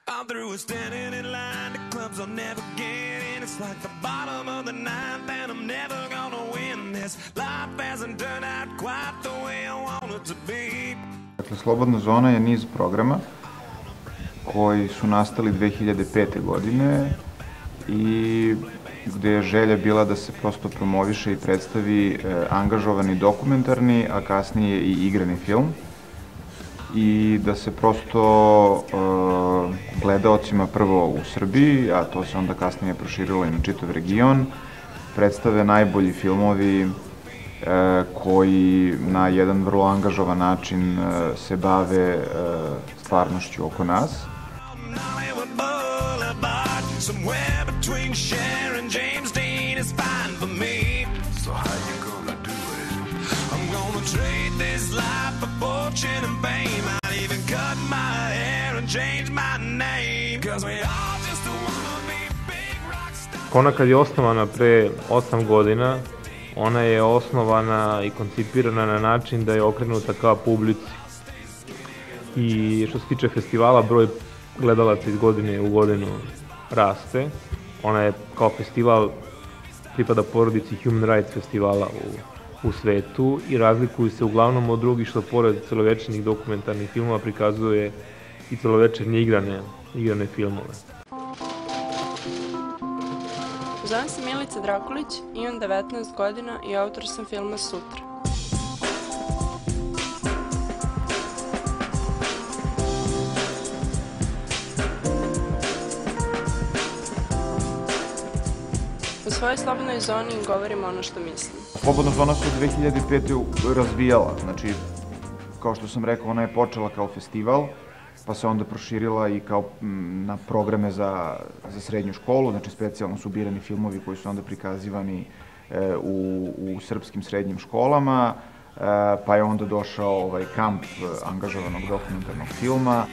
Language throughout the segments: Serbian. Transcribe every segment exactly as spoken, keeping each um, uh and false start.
I'm through with standing in line, the clubs I'll never get in. It's like the bottom of the ninth and I'm never gonna win this. Life hasn't turned out quite the way I want it to be. Dakle, Slobodna zona je niz programa koji su nastali dve hiljade pete godine i gde je želja bila da se prosto promoviše i predstavi e, angažovani dokumentarni, a kasnije i igrani film i da se prosto e, gledaocima prvo u Srbiji, a to se onda kasnije proširilo i na čitav region, predstave najbolji filmovi e, koji na jedan vrlo angažovan način e, se bave e, stvarnošću oko nas. Somewhere between Cher and James Dean is fine for me. So how you gonna do it? I'm gonna trade this life for fortune and fame. I'll even cut my hair and change my name. Cause we all just wanna be big rock stars. Ona kad je osnovana pre osam godina, ona je osnovana i koncipirana na način da je okrenuta ka publici. I što se tiče festivala, broj gledalaca iz godine u godinu raste. Ona je kao festival pripada porodici Human Rights festivala u, u svetu i razlikuju se uglavnom od drugih što pored celovečernih dokumentarnih filmova prikazuje i celovečernje igrane, igrane filmove. Zovem se Milica Drakulić, imam devetnaest godina i autor sam filma Sutra. U svojoj slobodnoj zoni govorim ono što mislim. Slobodna zona se u dve hiljade pete. razvijala, znači, kao što sam rekao, ona je počela kao festival, pa se onda proširila i kao m, na programe za, za srednju školu, znači specijalno su birani filmovi koji su onda prikazivani e, u, u srpskim srednjim školama, e, pa je onda došao ovaj kamp angažovanog dokumentarnog filma.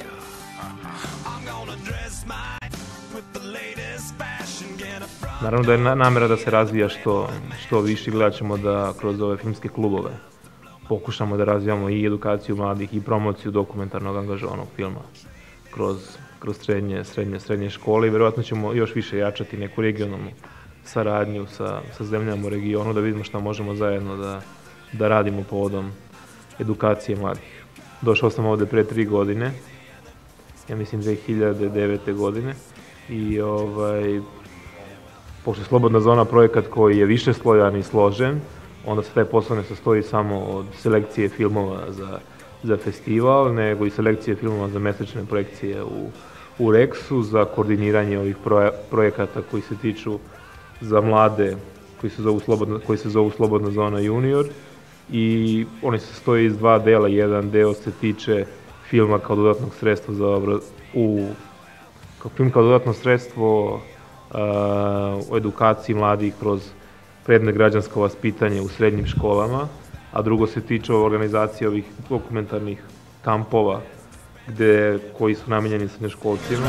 Naravno da je namera da se razvija što, što više, gledat ćemo da kroz ove filmske klubove pokušamo da razvijamo i edukaciju mladih i promociju dokumentarnog angažovanog filma kroz, kroz srednje, srednje, srednje škole i verovatno ćemo još više jačati neku regionalnu saradnju sa, sa zemljama u regionu da vidimo šta možemo zajedno da, da radimo povodom edukacije mladih. Došao sam ovde pre tri godine, ja mislim dve hiljade devete godine i ovaj, pošto je Slobodna zona projekat koji je više slojan i složen, onda se taj posao ne sastoji samo od selekcije filmova za, za festival, nego i selekcije filmova za mesečne projekcije u, u Reksu, za koordiniranje ovih proje, projekata koji se tiču za mlade, koji se zovu Slobodna, koji se zovu Slobodna zona junior. I oni se sastoji iz dva dela. Jedan deo se tiče filma kao dodatnog sredstva za obraz, u, kao film kao dodatno sredstvo u edukaciji mladih kroz predmet građansko vaspitanje u srednjim školama, a drugo se tiče organizacije ovih dokumentarnih kampova gde, koji su namenjeni srednjoškolcima.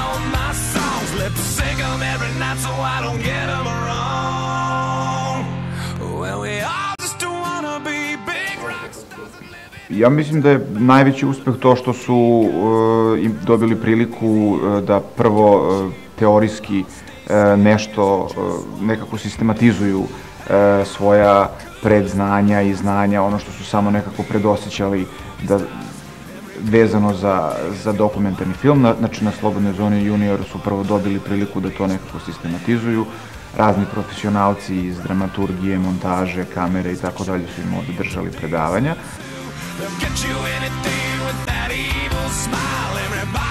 Ja mislim da je najveći uspeh to što su uh, im dobili priliku uh, da prvo uh, teorijski nešto, nekako sistematizuju svoja predznanja i znanja, ono što su samo nekako predosjećali da, vezano za, za dokumentarni film. Znači, na Slobodnoj zoni junior su prvo dobili priliku da to nekako sistematizuju. Razni profesionalci iz dramaturgije, montaže, kamere i tako dalje su im ovde držali predavanja.